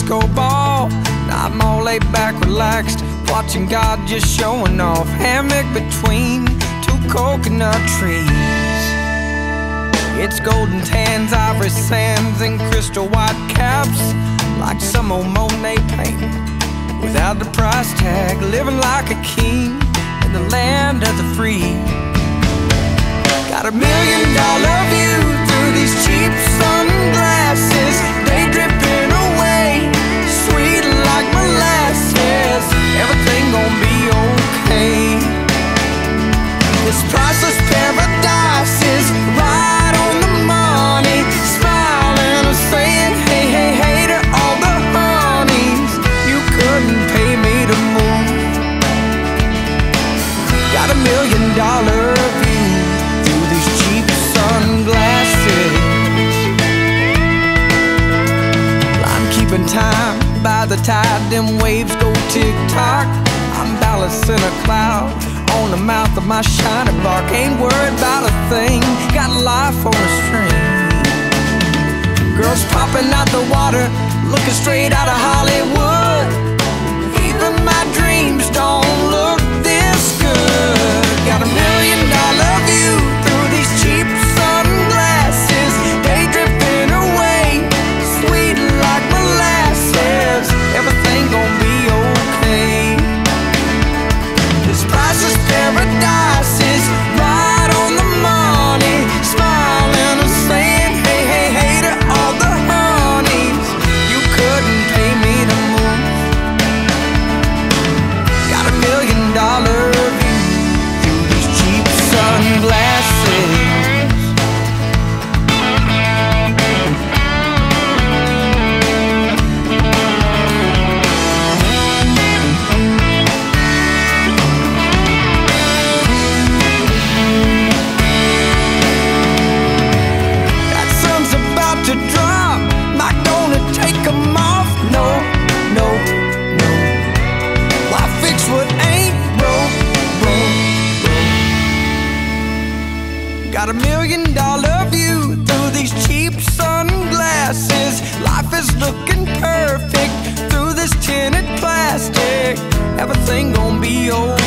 disco ball. Now I'm all laid back, relaxed, watching God just showing off. Hammock between two coconut trees. It's golden tans, ivory sands, and crystal white caps, like some old Monet painting without the price tag. Living like a king in the land of the free. Got $1 million view through these cheap sunglasses. Day dripping away, sweet like molasses. Everything gon' be okay. This priceless paradise is right on the money. Smiling and saying, hey, hey, hey to all the honeys. You couldn't pay me to move. Got $1 million view through these cheap sunglasses. I'm keeping time by the tide, them waves go tick-tock. I'm balancing a cloud on the mouth of my shiny bark. Ain't worried about a thing, got life on a string. Girls popping out the water, looking straight out of Hollywood. Even my dreams don't look this good. Got $1 million view through these cheap sunglasses. Day dripping away, sweet like molasses. Everything gon' be okay. This priceless paradise is right on the money. Smiling and saying, hey, hey, hey to all the honeys. You couldn't pay me to move. Got $1 million view through these cheap sunglasses. That sun's about to drop, not gonna take 'em off. No, no, no. Why fix what ain't broke, broke, broke? Got $1 million view through these cheap sunglasses. Life is looking perfect through this tinted plastic. Everything gon' be okay.